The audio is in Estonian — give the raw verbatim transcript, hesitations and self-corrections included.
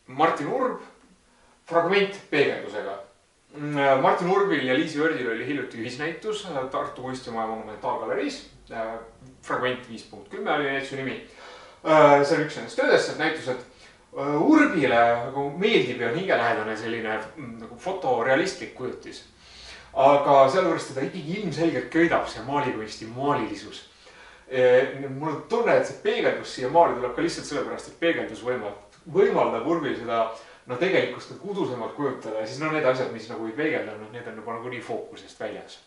Martin Urb, fragment peegeldusega. Martin Urbil ja Liisi Võrdil oli hiljuti ühisnäitus Tartu Kunstimaja Monumentaalgaleriis. Fragment viis punkt kümme oli näituse nimi. See on üks nendest töödest, et näitus, et Urbile meeldib ja on hingelähedane selline fotorealistlik kujutis. Aga sellepärast teda ikkagi ilmselgelt köidab see maalikunsti maalilisus. Mul on tunne, et see peegeldus siia maali tuleb ka lihtsalt sellepärast, et peegeldus võimaldab Urbil seda no, tegelikkust kudusemalt kujutada ja siis no, need asjad, mis nagu ei peegelda, need on juba nagu nii fookusest väljas.